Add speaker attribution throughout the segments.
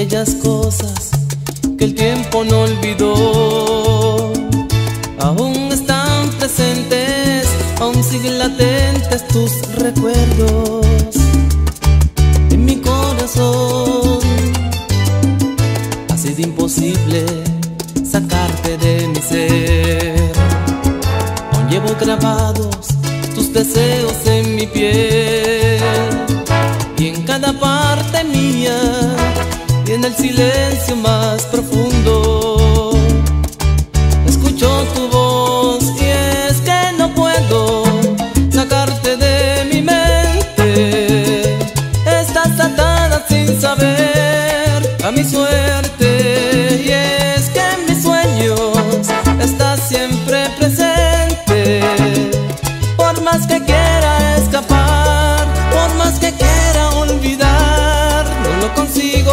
Speaker 1: aquellas cosas que el tiempo no olvidó. Aún están presentes, aún siguen latentes tus recuerdos en mi corazón. Ha sido imposible sacarte de mi ser. Aún llevo grabados tus deseos en mi piel, y en cada parte mía y en el silencio más profundo escucho tu voz, y es que no puedo sacarte de mi mente. Estás atada sin saber a mi suerte, y es que en mis sueños estás siempre presente. Por más que quiera escapar, por más que quiera olvidar, no lo consigo.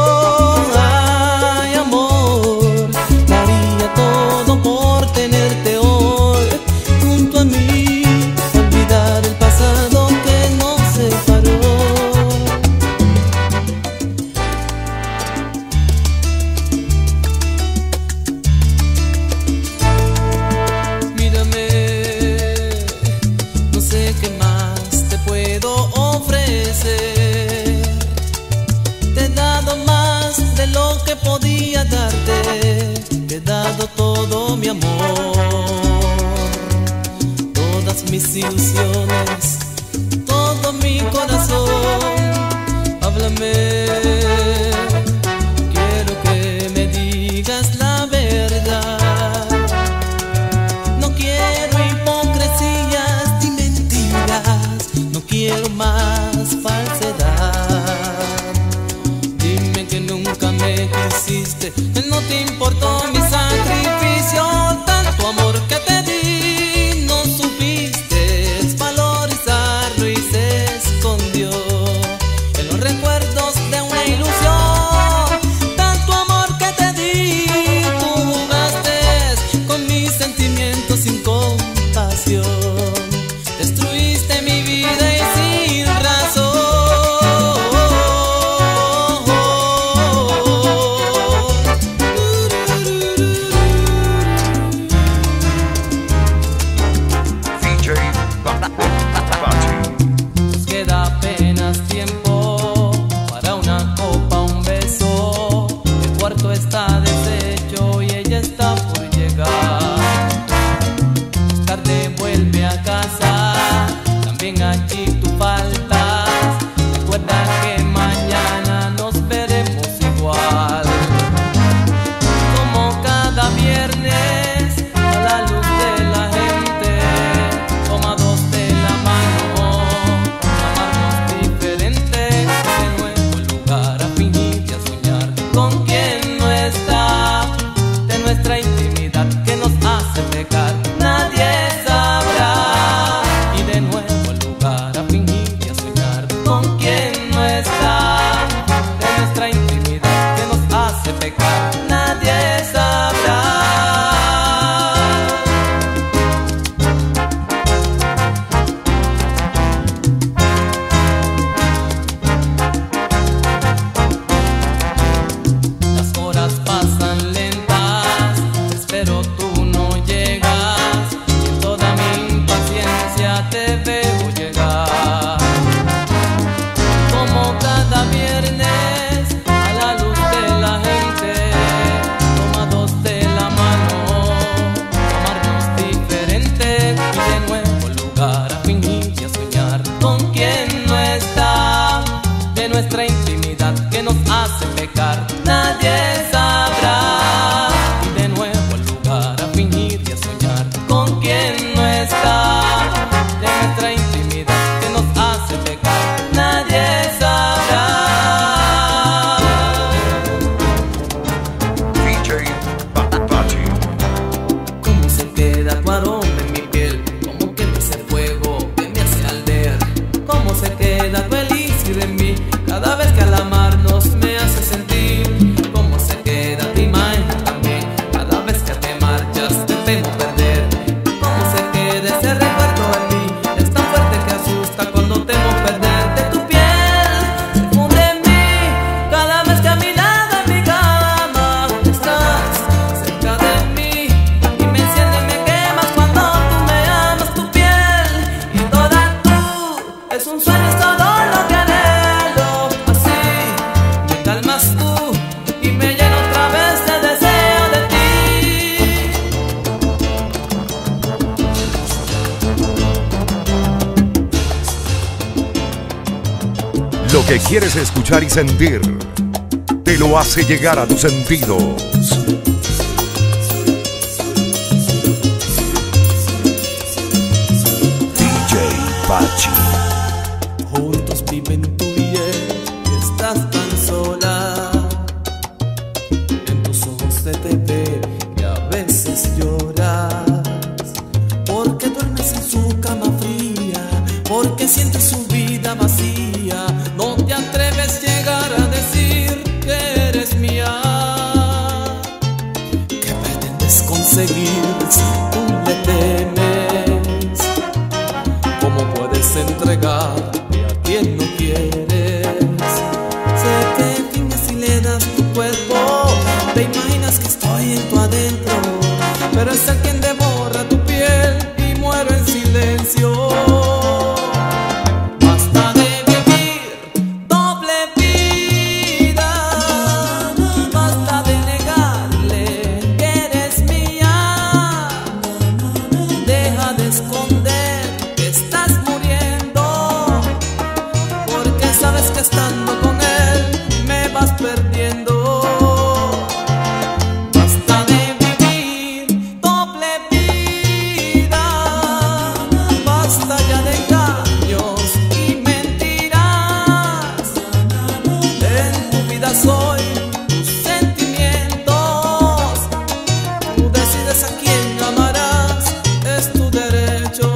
Speaker 1: Ay, amor, daría todo por tenerte hoy junto a mí, olvidar el pasado que nos separó. Mírame, no sé qué más te puedo ofrecer. Te he dado más de lo que podía darte, te he dado todo mi amor, todas mis ilusiones, todo mi corazón. Háblame, quiero que me digas la verdad. No quiero hipocresías ni mentiras, no quiero más falsedad. Dime que nunca me quisiste, que no te importó mi sacrificio. Tanto amor que te di, no supiste valorizarlo y se escondió en los recuerdos de una ilusión. Tanto amor que te di, tú jugaste con mis sentimientos sin compasión. Destruiste mi vida y sin razón. Nos queda apenas tiempo para una copa, un beso. El cuarto está deshecho y ella está por llegar. Más tarde vuelve a casa, también allí tú faltas. Recuerda que mañana nos veremos igual, como cada viernes a la luz de la gente, tomados de la mano, amarnos diferente, de nuevo el lugar a fingir y a soñar con quien no está, de nuestra intimidad que nos hace pecar, nadie sabrá. Y de nuevo el lugar a fingir y a soñar con quien no está, de nuestra intimidad que nos hace pecar, nadie sabrá. Las horas pasan lentas, espero tú no llegas, y en toda mi impaciencia te veo llegar. Como cada viernes a la luz de la gente, tomados de la mano, amarnos diferente, y de nuevo el lugar a fingir y a soñar con quien no está, de nuestra intimidad que nos hace pecar, nadie sabrá. Y de nuevo el lugar a fingir y a soñar con quien no está, de nuestra intimidad que nos hace pecar, nadie sabrá. ¿Cómo se queda tu aroma en mi piel? ¿Cómo quema ese fuego que me hace arder? ¿Cómo se queda tu elixir en mí cada vez que al amarnos me hace sentir? ¿Cómo se queda tu imagen también cada vez que te marchas te temo perder? ¿Cómo se queda ese recuerdo en mí? Es tan fuerte que asusta cuando temo perderte. Tu piel se funde en mí cada vez que a mi lado
Speaker 2: Lo que quieres escuchar y sentir, te lo hace llegar a tus sentidos. DJ Pachi.
Speaker 1: Juntos viven tú y él, y estás tan sola. En tus ojos se te ve y a veces lloras, porque duermes en su cama fría, porque sientes su vida vacía. No te atreves a llegar a decir que eres mía. ¿Qué pretendes conseguir si tú le temes? ¿Cómo puedes entregarte a quien no quieres? Sé que finges y le das tu cuerpo, te imaginas que estoy en tu adentro, pero es el quien devora tu piel y muero en silencio. Basta de vivir doble vida, basta de negarle que eres mía. Deja de esconder que estás muriendo, porque sabes que estando con él me vas perdiendo. Basta de vivir doble vida, basta ya de engaños y mentiras. En tu vida soy tus sentimientos, tú decides a quién amarás, es tu derecho.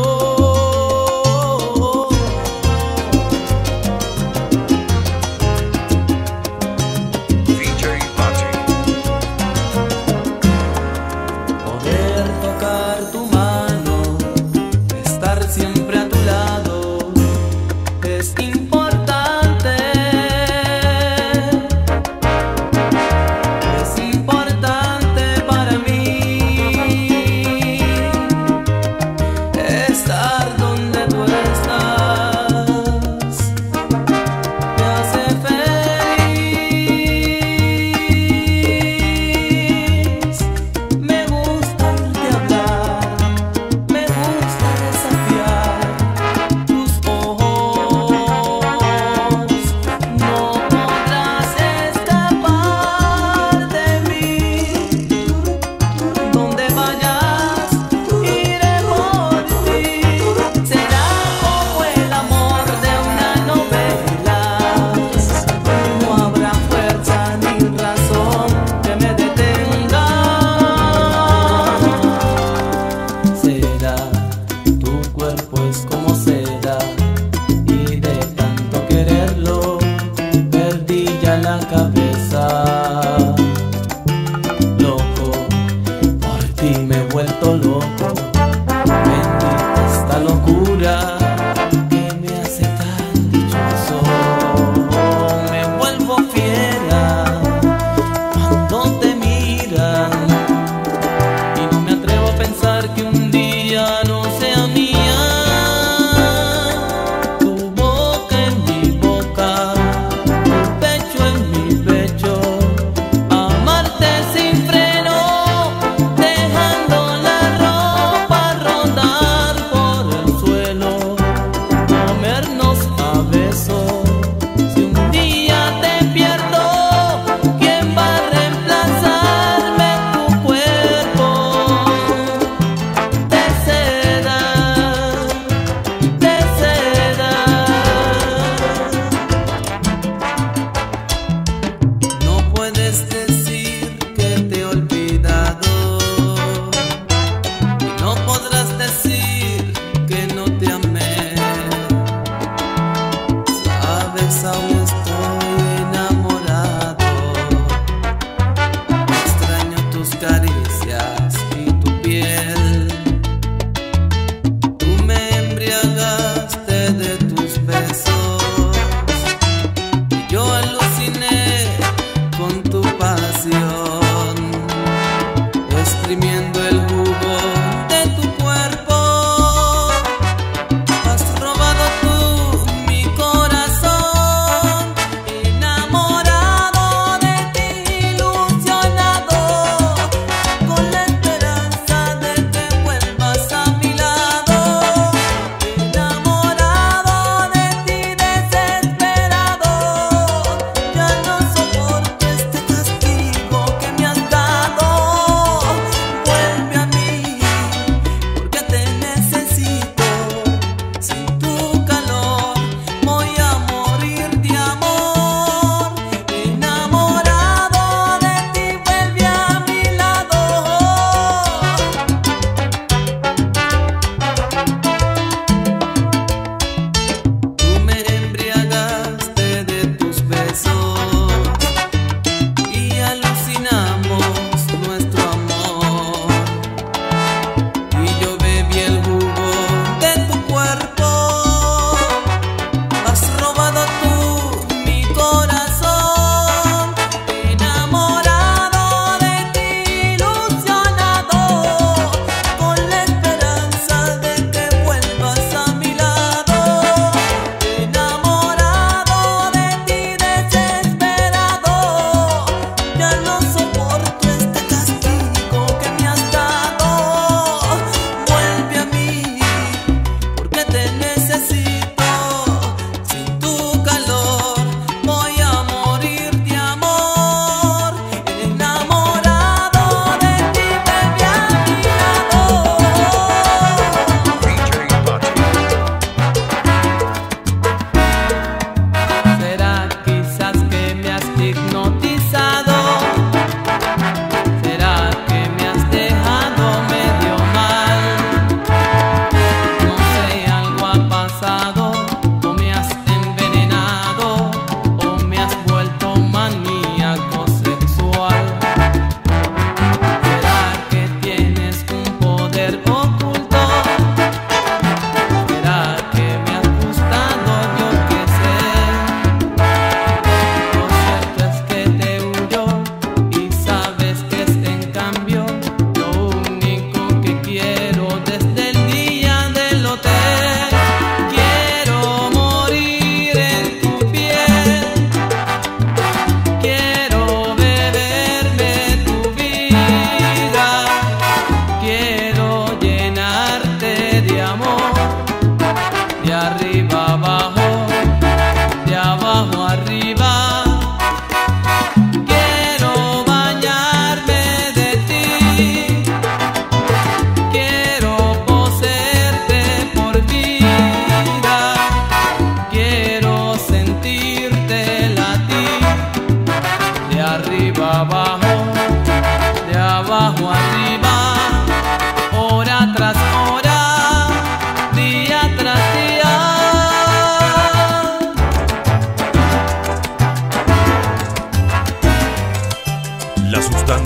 Speaker 2: DJ Pachi.
Speaker 1: Poder tocar tu mano, estar siempre a tu lado, es importante. Es importante para mí estar donde tú estás. Me hace feliz. Me gusta oírte hablar, me gusta desafiar tus ojos. No podrás escapar de mí. Donde vayas, iré por ti. Será como el amor de una novela. No habrá fuerza ni razón que me detenga. Será, tu cuerpo es como seda, y de tanto quererlo perdí ya la cabeza. Loco, por ti me he vuelto loco. Bendita esta locura que me hace tan dichoso. Me vuelvo fiera cuando te miran, y no me atrevo a pensar que un día no sea mía. Tu boca en mi boca, tu pecho en mi pecho.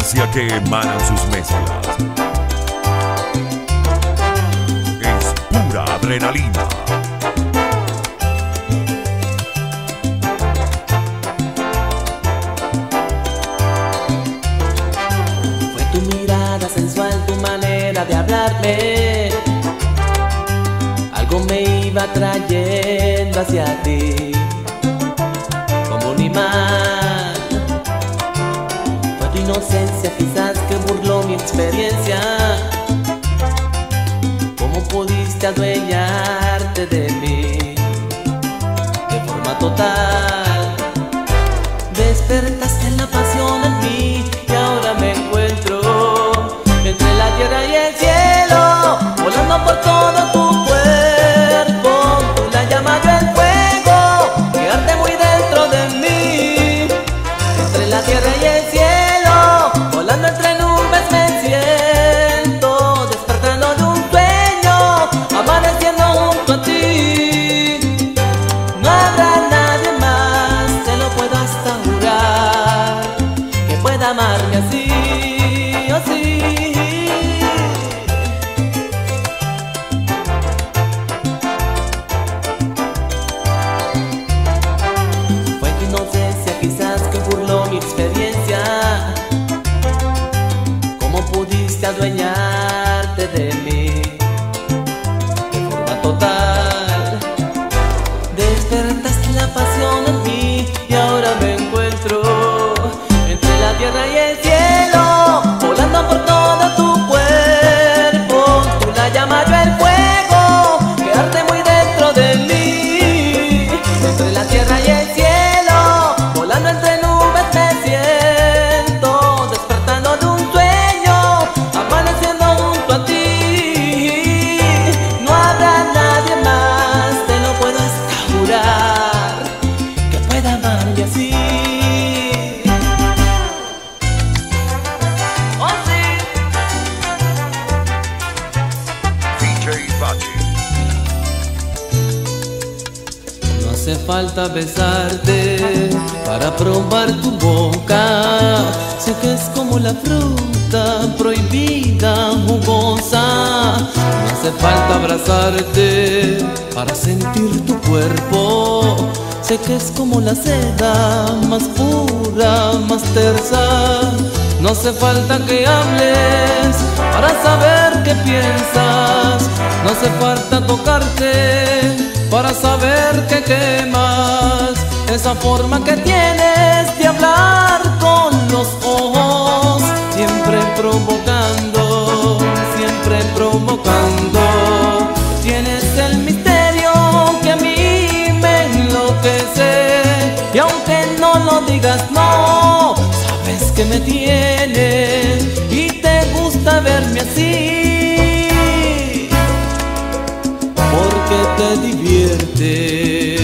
Speaker 2: elegancia que emanan sus mezclas. Es pura adrenalina.
Speaker 1: Fue tu mirada sensual, tu manera de hablarme. Algo me iba trayendo hacia ti, como un imán. Fue tu inocencia quizás que burló mi experiencia. ¿Cómo pudiste adueñarte de mí de forma total? Despertaste la pasión en mí y ahora me encuentro entre la tierra y el cielo, volando por todo tu cuerpo. Tú la llama, yo el fuego que arde muy dentro de mí. Entre la tierra y el cielo, volando entre nubes me siento, despertando de un sueño, amaneciendo junto a ti. No habrá nadie más, te lo puedo hasta jurar, que pueda amarme así, oh sí. Fue tu inocencia quizás que burló mi experiencia. ¿Cómo pudiste adueñarte de mí de forma total? Despertaste la pasión en mí y ahora me encuentro entre la tierra y el cielo, volando por todo tu cuerpo. Tú la llamas, yo el fuego que arde muy dentro de mí. Entre la tierra y el cielo, volando entre nubes me siento, despertando de un sueño, amaneciendo junto a ti. No habrá nadie más, te lo puedo hasta jurar, que pueda amarme así. Oh sí.
Speaker 2: DJ Bachi.
Speaker 1: No hace falta besarte para probar tu boca. Sé que es como la fruta prohibida, jugosa. No hace falta abrazarte para sentir tu cuerpo. Sé que es como la seda, más pura, más tersa. No hace falta que hables para saber qué piensas. No hace falta tocarte para saber que quemas. Esa forma que tienes de hablar con los ojos, siempre provocando, siempre provocando. Tienes el misterio que a mí me enloquece, y aunque no lo digas, no, sabes que me tienes y te gusta verme así, porque te divierte.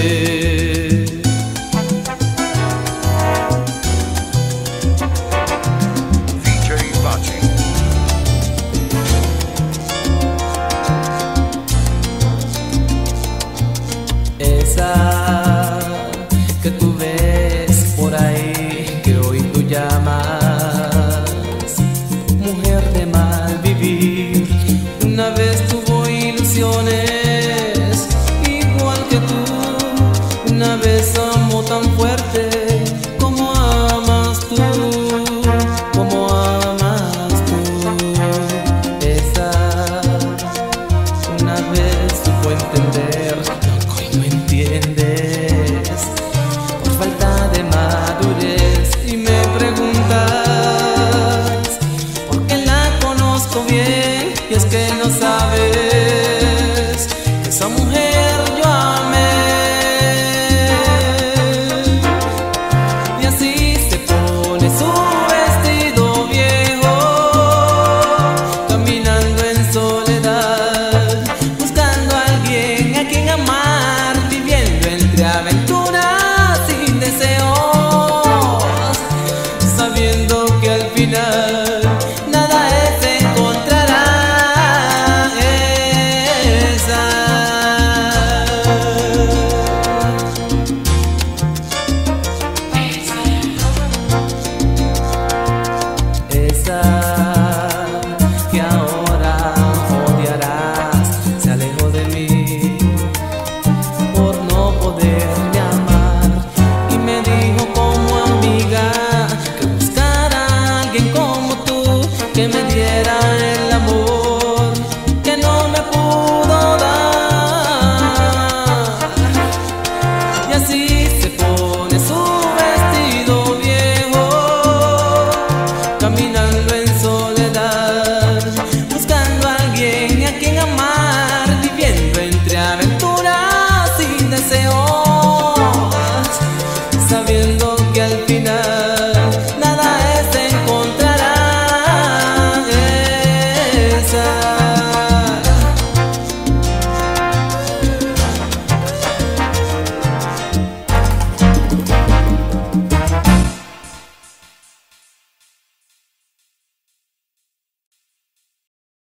Speaker 2: DJ Bachi.
Speaker 1: Esa que tú ves por ahí, que hoy tú llamas mujer de mal vivir, una vez tuvo ilusiones igual que tú. Una vez amó tan fuerte como amas tú, como amas tú. Esa una vez supo entender lo que hoy no entiendes, por falta de madurez. Y me preguntas por qué la conozco bien, y es que no sabes que esa mujer yo amé. Y así se pone su vestido viejo, caminando en soledad, buscando a alguien a quien amar, viviendo entre aventuras sin deseo.